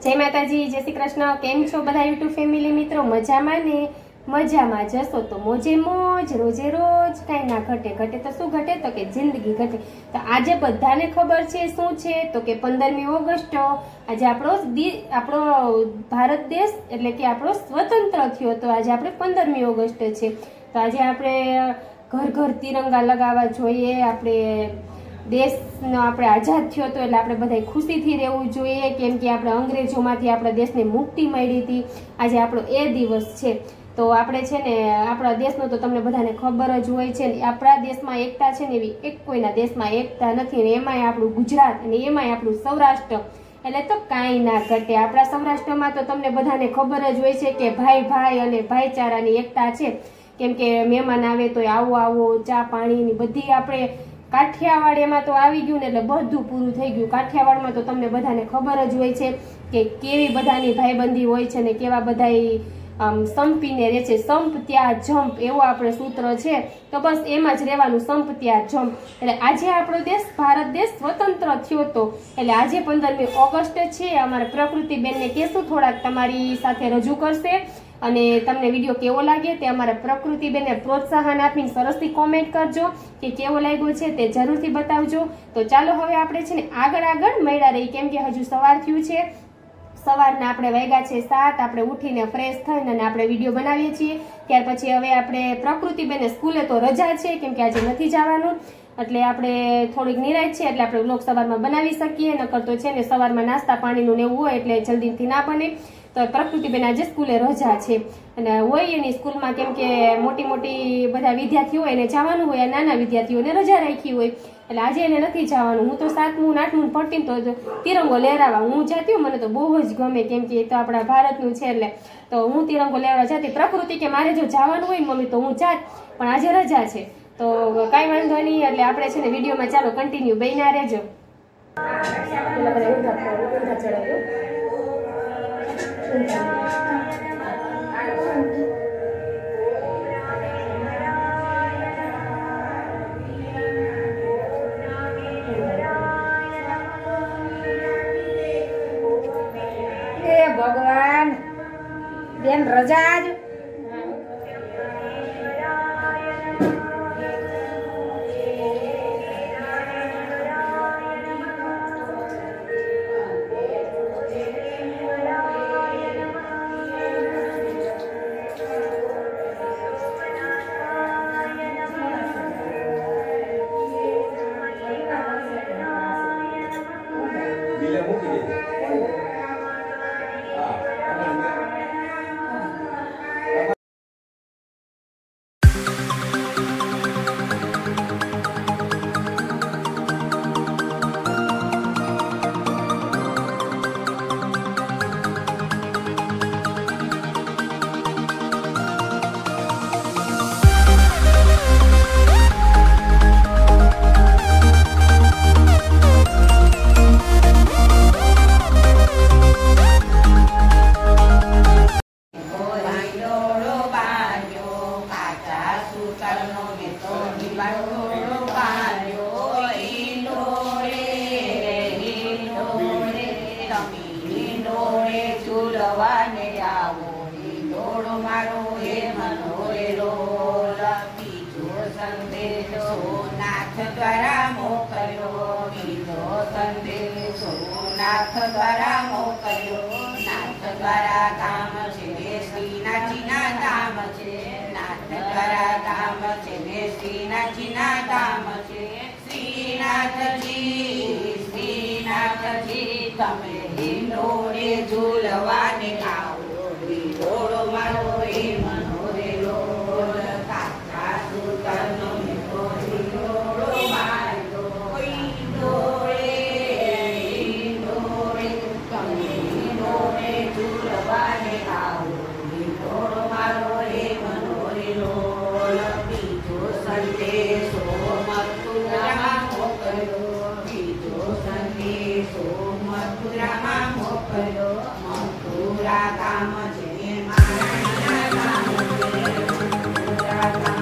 जय माताजी, जय श्री कृष्ण। केम छो बधा यूट्यूब फेमिली मित्रों? मजामां ने? मजामां जशो तो मोजे मोज, रोजे रोज कई ना घटे। घटे तो शू घटे? तो के जिंदगी घटे। तो आज बधाने खबर छे शुं छे तो के 15मी ऑगस्ट आज आपणो भारत देश एटले के आपणो स्वतंत्र थयो। तो आज आपणे 15मी ऑगस्ट छे। तो आज आपणे घर घर तिरंगा लगावा जोईए। आपणे देश આપણે આઝાદ થયો તો એટલે આપણે બધાય ખુશીથી રહેવું જોઈએ, કેમ કે આપણે અંગ્રેજોમાંથી આપણા દેશને મુક્તિ મળી હતી। આજે આપણો એ દિવસ છે। તો આપણે છે ને આપણા દેશનો તો તમને બધાને ખબર જ હોય છે ને, આપણા દેશમાં એકતા છે ને એવી એક કોઈના દેશમાં એકતા નથી ને એમાંય આપણું ગુજરાત અને એમાંય આપણું સૌરાષ્ટ્ર એટલે તો કાંઈ ના ઘટે। આપણા સૌરાષ્ટ્રમાં તો તમને બધાને ખબર જ હોય છે કે ભાઈ ભાઈ અને ભાઈચારાની એકતા છે, કેમ કે મહેમાન આવે તો આવો આવો ચા પાણીની બધી આપણે કાઠિયાવાડ એમાં તો આવી ગયું ને એટલે બધું પૂરું થઈ ગયું। કાઠિયાવાડમાં તો તમને બધાને ખબર જ હોય છે કે કેવી બધાની ભાઈબંધી હોય છે ને કેવા બધાય સંપીને રહે છે। સંપ ત્યાં જંપ એવું આપણે સૂત્ર છે, તો બસ એમાં જ રહેવાનું, સંપ ત્યાં જંપ। એટલે આજે આપણો દેશ ભારત દેશ સ્વતંત્ર થયો તો એટલે આજે 15મી ઓગસ્ટ છે। અમારા પ્રકૃતિબેનને કહેશું થોડાક તમારી સાથે રજૂ કરશે અને તમને વિડીયો કેવો લાગે તે અમારા પ્રકૃતિબેનને પ્રોત્સાહન આપીને સરસથી કોમેન્ટ કરજો કે કેવો લાગ્યો છે તે જરૂરથી બતાવજો। તો ચાલો હવે આપણે છે ને આગળ મળ્યા રહી, કેમ કે હજુ સવાર થયું છે। સવારના આપણે વાગ્યા છે 7, આપણે ઉઠીને ફ્રેશ થઈને અને આપણે વિડીયો બનાવીએ છીએ। ત્યાર પછી હવે આપણે પ્રકૃતિબેનને સ્કૂલે તો રજા છે, કેમ કે આજે નથી જવાનું એટલે આપણે થોડીક નિરાશ છે એટલે આપણે વ્લોગ સવારમાં બનાવી શકીએ, નકર તો છે ને સવારમાં નાસ્તા પાણીનું ને એવું હોય એટલે જલ્દીથી ના બને। તો પ્રકૃતિબેન આજે સ્કૂલે રજા છે અને હોય એની સ્કૂલમાં, કેમ કે મોટી મોટી બધા વિદ્યાર્થીઓ હોય એને જવાનું હોય, નાના વિદ્યાર્થીઓને રજા રાખી હોય એટલે આજે એને નથી જવાનું। હું તો 7મું 8મું ભણતી તો તિરંગો લહેરાવા હું જાતી, મને તો બહુ જ ગમે, કેમ કે એ તો આપણા ભારતનું છે એટલે તો હું તિરંગો લહેરાવા જાતી। પ્રકૃતિ કે મારે જો જવાનું હોય ને મમ્મી તો હું જાત, પણ આજે રજા છે તો કાંઈ વાંધો નહીં। એટલે આપણે છે ને વિડીયોમાં ચાલો કન્ટિન્યુ બન્યા રહેજો। ભગવાન બેન રજા જ નાથ દ્વારા મોકલ્યો, નાથ દ્વારા કામ છે ને શ્રીનાથજીના ધામ છે, નાથ દ્વારા કામ છે ને શ્રીનાથજીના ધામ છે। શ્રીનાથજી તમે હિંડોળે ઝૂલવાને આવો, હિંડોળો મારો એ મનોરે લોલ, કાકા સુતરનો મીઠો હિંડોળો મારો, હિંડોળે તમે હિંડોળે ઝૂલવાને આવો, હિંડોળો મારો એ મનોરે લોલ। બીજો સંદેશો મથુરામાં મોકલ્યો, બીજો સંદેશો મથુરામાં મોકલ્યો, મથુરા ગામ છે મારા ગામ છે, મથુરા ગામ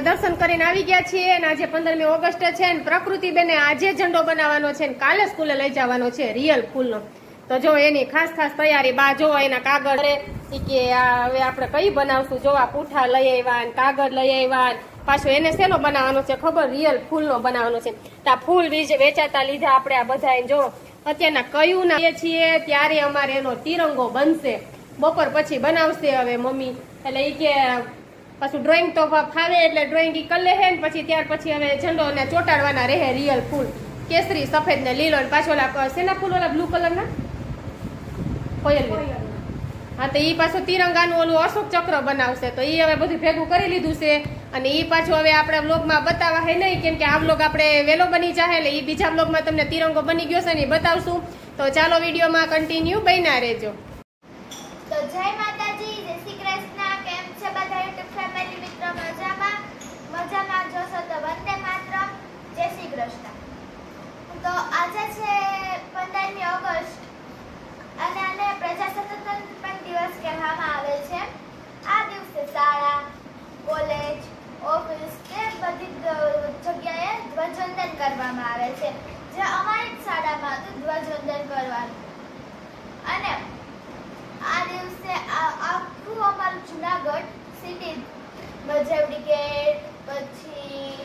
દર્શન કરીને આવી ગયા છીએ અને આજે 15મી ઓગસ્ટ છે અને પ્રકૃતિબેને આજે ઝંડો બનાવવાનો છે અને કાલે સ્કૂલે લઈ જવાનો છે રિયલ ફૂલનો. તો જો એની ખાસ તૈયારી. બા જો એના કાગળ કે હવે આપણે કઈ બનાવશું. જો આ પૂઠા લઈ આવ્યા ને કાગળ લઈ આવ્યા. પાછો એને શેનો બનાવવાનો છે ખબર? રિયલ ફૂલનો બનાવવાનો છે. આ ફૂલ વેચાતા લીધા આપણે આ બધા. જો અત્યારના કયું ના છીએ ત્યારે અમારે એનો તિરંગો બનશે. બપોર પછી બનાવશે હવે મમ્મી. એટલે એ કે પાછું ડ્રોઈંગ તો ફાવે એટલે ડ્રોઈંગ ઈ કરી લે હે ને પછી ત્યાર પછી હવે ઝંડો ને ચોટાડવાના રહે રિયલ ફૂલ. કેસરી, સફેદ ને લીલો ને પાછો ઓલા શેના ફૂલ ઓલા બ્લુ કલર ના કોયલ. હા તો ઈ પાછું તિરંગાનું ઓલું અશોક ચક્ર બનાવશે. તો ઈ હવે બધું ભેગું કરી લીધું છે અને ઈ પાછું હવે આપણા વ્લોગમાં બતાવવા હે નહીં, કેમ કે આ વ્લોગ આપણે વેલો બની જાય એટલે ઈ બીજા વ્લોગમાં તમને તિરંગો બની ગયો છે ને બતાવશું. તો ચાલો વિડીયોમાં કન્ટિન્યુ બન્યા રહેજો. તો જય માતાજી, જય શ્રી કૃષ્ણ. કેમ છે બધા યુટ્યુબ ફેમિલી મિત્રો? મજામાં જોશો તો વંદે માતરમ, જય શ્રી કૃષ્ણ. તો આજે છે 15મી ઓગસ્ટ અને આને પ્રજાસત્તાક દિવસ કહેવામાં આવે છે. આ દિવસે શાળા, કોલેજ, ઓફિસ કે બધી જગ્યાએ ધ્વજવંદન કરવામાં આવે છે. જે અમારી જ શાળામાં હતું ધ્વજવંદન કરવાનું. અને આ દિવસે આખું અમારું જુનાગઢ સિટી બજવડી ગેટ પછી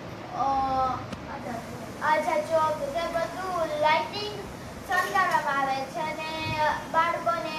આઝાદ ચોક તે બધું લાઇટિંગ શણગારવામાં આવે છે અને બાળકોને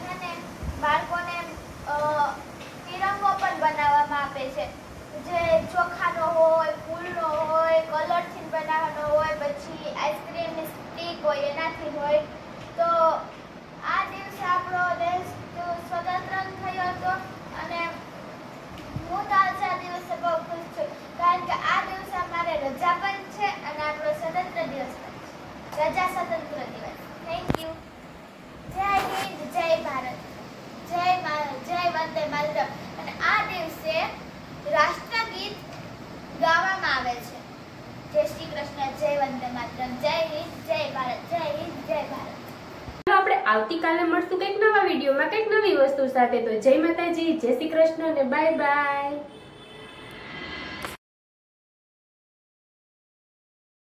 તિરંગો પણ બનાવવામાં આપે છે. જે ચોખાનો હોય, ફૂલનો હોય, કલરથી બનાવવાનો હોય, પછી આઈસ્ક્રીમની સ્ટીક હોય એનાથી હોય. તો આ દિવસે આપણો દેશ સ્વતંત્ર થયો હતો અને હું તો આજે આ દિવસે બહુ ખુશ છું, કારણ કે આ દિવસે અમારે રજા પણ છે અને આપણો સ્વતંત્ર દિવસ પણ છે. પ્રજાસત્તાક દિવસ. Thank you. જય હિન્દ, જય ભારત, જય વંદે માતરમ. અને આ દિવસે રાષ્ટ્રગીત ગાવામાં આવે છે. જય શ્રી કૃષ્ણ, જય વંદે માતરમ, જય હિન્દ, જય ભારત, જય હિન્દ, જય ભારત. આપણે આવતીકાલે મળશું કંઈક નવા વિડીયોમાં કંઈક નવી વસ્તુ સાથે. તો જય માતાજી, જય શ્રી કૃષ્ણ અને બાય બાય.